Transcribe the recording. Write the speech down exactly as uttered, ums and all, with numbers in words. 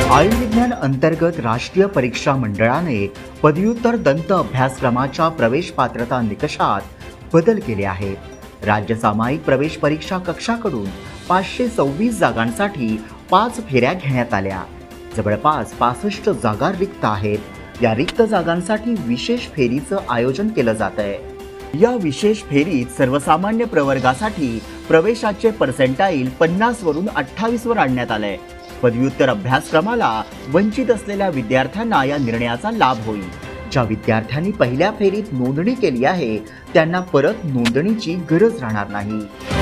आयुर्विज्ञान विज्ञान अंतर्गत राष्ट्रीय परीक्षा मंडळाने पदव्युत्तर दंत अभ्यासक्रमाच्या प्रवेश पात्रता निकषात बदल केले आहेत। राज्य सामायिक प्रवेश परीक्षा कक्षाकडून पाचशे सव्वीस जागांसाठी पाच फेऱ्या घेण्यात आल्या। जवळपास पासष्ट जागा रिक्त आहेत। या रिक्त जागांसाठी विशेष फेरीचं आयोजन केलं जात आहे। या विशेष फेरीत सर्वसामान्य प्रवर्गासाठी प्रवेशाचे पर्सेंटाईल पन्नास वरून अठ्ठावीस वर आणण्यात आले। पदव्युत्तर अभ्यासक्रमाला वंचित असलेल्या विद्यार्थ्यांना या निर्णयाचा लाभ होईल। ज्या विद्यार्थ्यांनी पहिल्या फेरीत नोंदणी केली आहे त्यांना परत नोंदणीची गरज राहणार नाही।